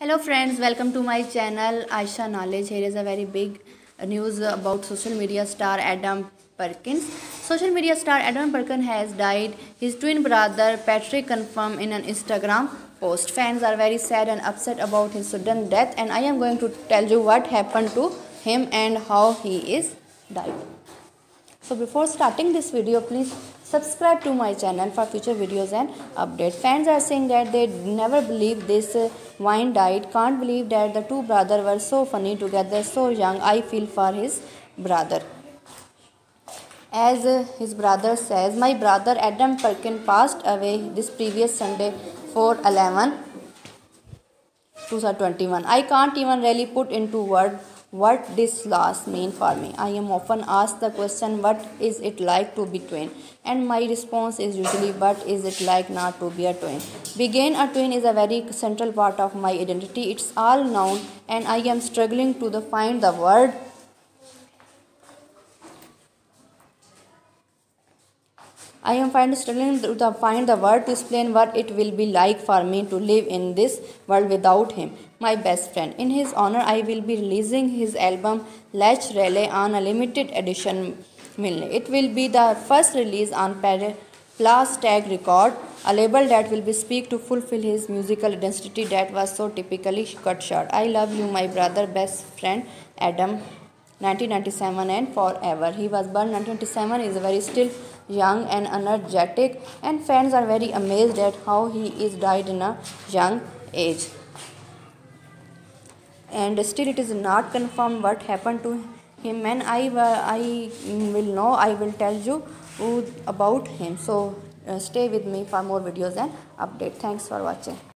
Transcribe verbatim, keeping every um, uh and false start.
Hello friends, welcome to my channel Aisha Knowledge. Here is a very big news about social media star Adam Perkins. Social media star Adam Perkins has died. His twin brother Patrick confirmed in an Instagram post. Fans are very sad and upset about his sudden death, and I am going to tell you what happened to him and how he is died. So before starting this video, please subscribe to my channel for future videos and updates. Fans are saying that they never believed this uh, wine died. Can't believe that the two brothers were so funny together, so young. I feel for his brother. As uh, his brother says, my brother Adam Perkins passed away this previous Sunday, four eleven twenty twenty-one. I can't even really put into words what this loss means for me. I am often asked the question, what is it like to be twin? And my response is usually, what is it like not to be a twin? Being a twin is a very central part of my identity. It's all known, and I am struggling to the find the word I am find, struggling to find the word to explain what it will be like for me to live in this world without him, my best friend. In his honor, I will be releasing his album Let's Rally on a limited edition vinyl. It will be the first release on Plastic Record, a label that will be speak to fulfill his musical identity that was so typically cut short. I love you, my brother, best friend, Adam. nineteen ninety-seven and forever. He was born nineteen ninety-seven, is very still young and energetic, and fans are very amazed at how he is died in a young age. And still it is not confirmed what happened to him, and I, I will know, I will tell you about him. So uh, stay with me for more videos and update. Thanks for watching.